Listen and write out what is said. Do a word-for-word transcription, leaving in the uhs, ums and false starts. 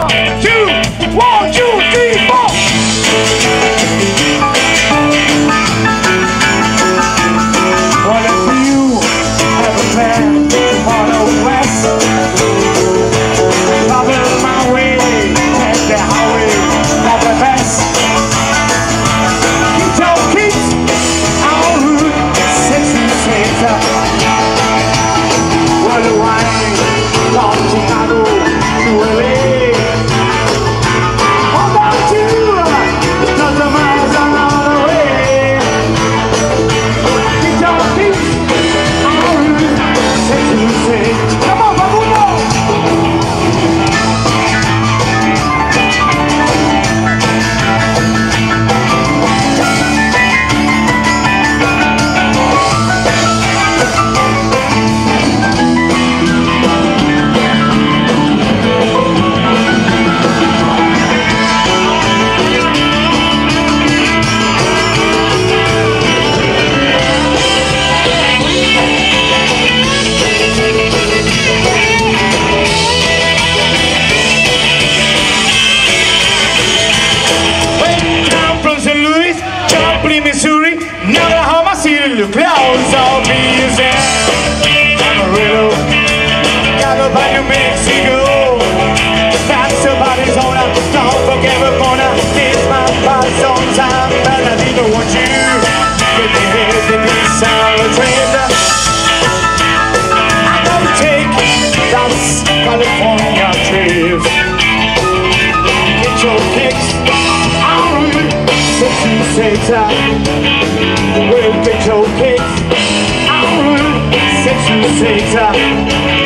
two, one, two, three, four. Well, if you have a plan for the west, travel my way, take the highway for the best. Keep your kids on Route sixty-six. Well, the wine from Chicago to L A. Hold on to cause the miles are on the way. Keep your kids on Route sixty-six. Come on, Babuno! Missouri, Oklahoma City, the clouds all be using Amarillo, Gallup, New Mexico. That's about his own. Don't forget we're gonna kiss my body on time, but I didn't want you with the head of the peace and the trend. I gotta take those California trips. Get your kicks on sixty-six. We'll get your kicks on Route sixty-six.